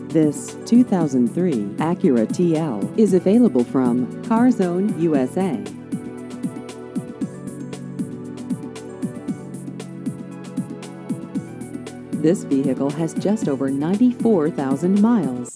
This 2003 Acura TL is available from CarZone USA. This vehicle has just over 94,000 miles.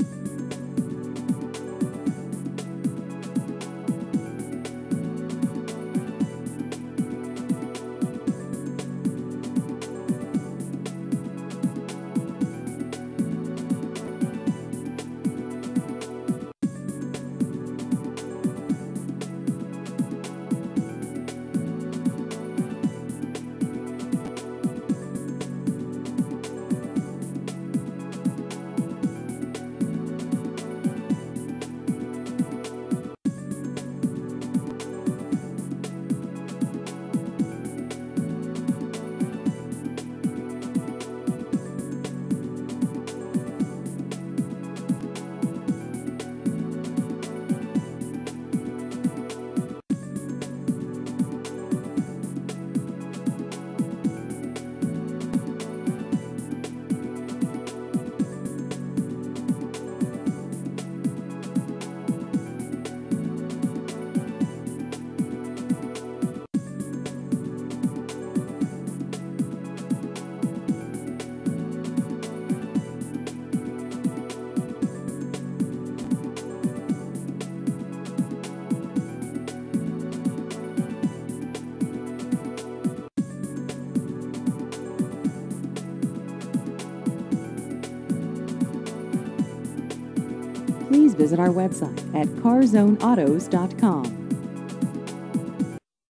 Please visit our website at carzoneautos.com.